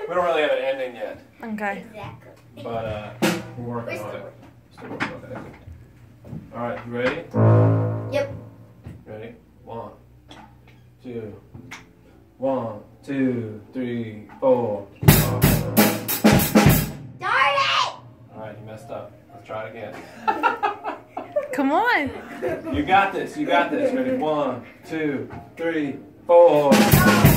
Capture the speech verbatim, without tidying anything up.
We don't really have an ending yet. Okay. Exactly. But uh, we're working We're on still it. Still working on it. All right, you ready? Yep. Ready? One, two, one, two, three, four. Darn it! All right, you messed up. Let's try it again. Come on. You got this. You got this. Ready? One, two, three, four.